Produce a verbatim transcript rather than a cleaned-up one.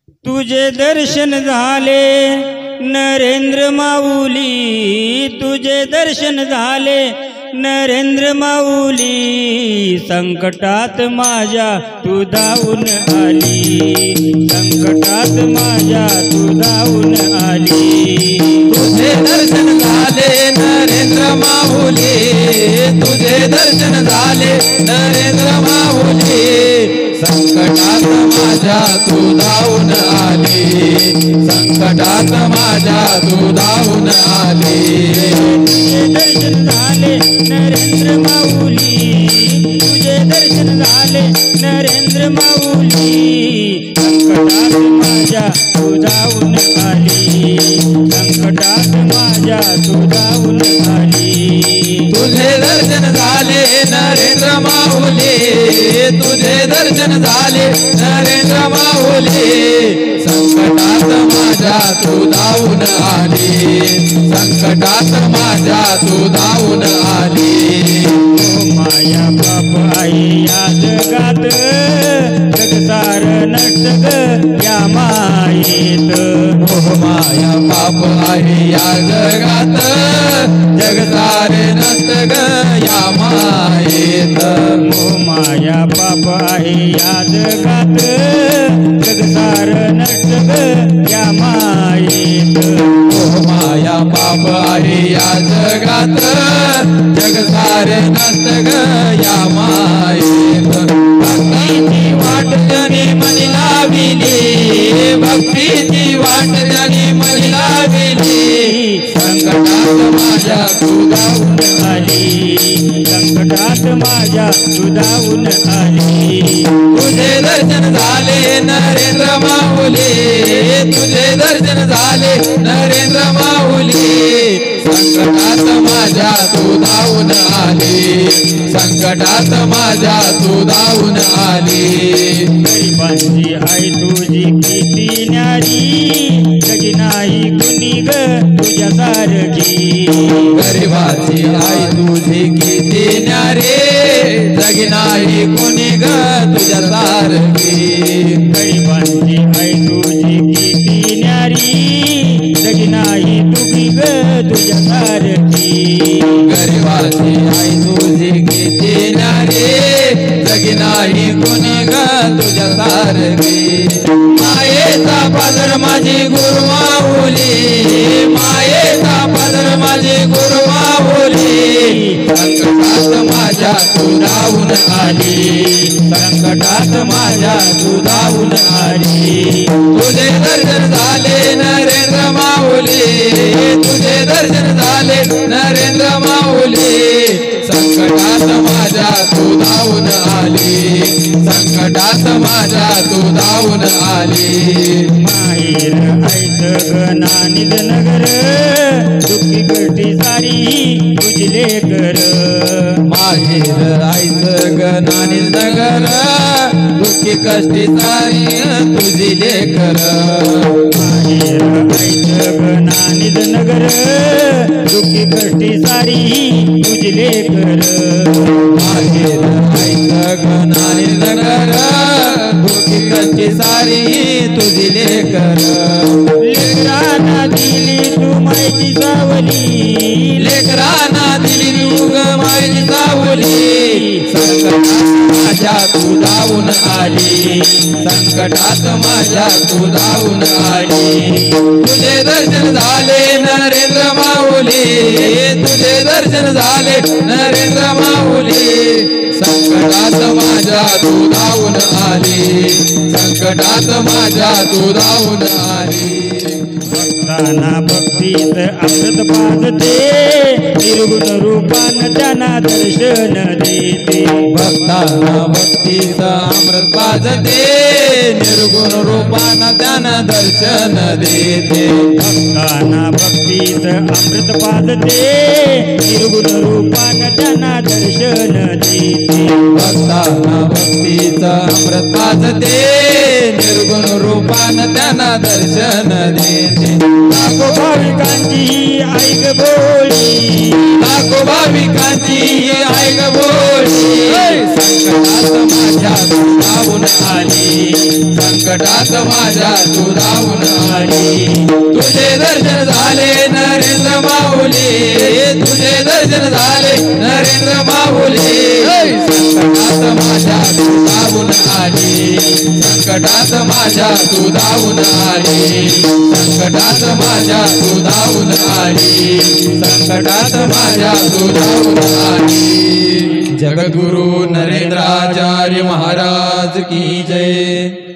तुझे दर्शन झाले नरेंद्र माऊली, तुझे दर्शन झाले नरेंद्र माऊली, संकटात माझ्या तू धावून आली, संकटात माझ्या तू धावून आली। तुझे दर्शन झाले नरेंद्र माऊली, तुझे दर्शन झाले नरेंद्र माऊली, संकटात माझ्या तू धावून आली, संकटात माझ्या तू धावून आली। तुझे दर्शन झाले नरेंद्र माऊली, तुझे दर्शन झाले नरेंद्र माऊली, संकटात माझ्या तू धावून आली, संकटात माझ्या तू धावून आली। तुझे दर्शन झाले नरेंद्र माऊली, तुझे दर्शन झाले नरेंद्र माऊली, संकटात माझ्या तू धावून आली, संकटात माझ्या तू धावून आली। ओ माया बाप आई या जगात, जगसार नष्ट ग या मायेत, मोह माया पाप आहे या जगात, जगसारे नसत ग या मायेत। मोह माया पाप आहे या जगात, जगसार नष्ट ग या मायेत, मोह माया पाप आहे या जगात, जगसारे नसत ग या मायेत। भक्तीची वाट जनी मनी लाविली, भक्तीची वाट जनी मनी लाविली, संकटात माझ्या तू धावून आली, संकटात माझ्या तू धावून आली। तुझे दर्शन झाले नरेंद्र माऊली, तुझे दर्शन झाले नरेंद्र माऊली, संकटात माझ्या तू धावून आली, संकटात माझ्या तू धावून आली। गरिबांची आई तुझी किती न्यारी, जगी नाही कुणी ग तुझ्या सारखी, गरिबाची आई तुझी किती न्यारे, जगी नाही कोणी ग तुझ्या सारखी। गरिबांची आई तुझी किती न्यारी, जगी नाही तुझी ग तुझ्या सारखी, गरिबाची आई तुझी किती न्यारे, जगी नाही कोणी ग तुझ्या सारखी। मायेचा पादर माझी गुरु माऊली, मायेचा पादर माझी गुरु माऊली, संकटात माझ्या तू धावून आली, संकटात माझ्या तू धावून आली। तुझे दर्शन झाले नरेंद्र माऊली, तुझे दर्शन झाले नरेंद्र माऊली, संकटात माझ्या तू धावून आली, संकटात माझ्या तू धावून आली। माहेर ऐत ग नानिद नगर, दुःखी कष्टी सारी तुझले कर, माहेर आईचं ग नानी नगर, दुःखी कष्टी सारी तुझी लेकर। माहेर ऐत ग नानिद नगर, दुःखी कष्टी सारी तुझले कर, माहेर आईचं ग नानी नगर, दुःखी कष्टी सारी तुझी लेकर। लेकरांना दिली तू मायची सावली, लेकरांना दिली तू ग माझी सावली, संकटात माझ्या तू धावून आली, संकटात माझ्या तू धावून आली। तुझे दर्शन झाले नरेंद्र माऊली, तुझे दर्शन झाले नरेंद्र माऊली, संकटात माझ्या तू धावून आली, संकटात माझ्या तू धावून आली। भक्तांना भक्तीत अमृत पाजते, निर्गुण रूपान त्यांना दर्शन देते, भक्तांना भक्तीचा अमृत पाजते, निर्गुण रूपानं त्यांना दर्शन देते। भक्तांना भक्तीत अमृत पाजते, निर्गुण रूपान त्यांना दर्शन देते, भक्तांना भक्तीचा अमृत पाजते, निर्गुण रूपानं त्यांना दर्शन देते। लाखो भाविकांची ऐक बोली, लाखो भाविकांची ऐक बोली, संकटात माझ्या तू धावून आली, संकटात माझ्या तू धावून आली. तुझे दर्शन झाले नरेंद्र माऊली, तुझे दर्शन झाले नरेंद्र माऊली. संकटात माझ्या तू धावून आली, संकटात माझ्या तू धावून आली, संकटात माझ्या तू धावून आली, संकटात माझ्या तू धावून आली. जगद्गुरु नरेंद्राचार्य महाराज की जय.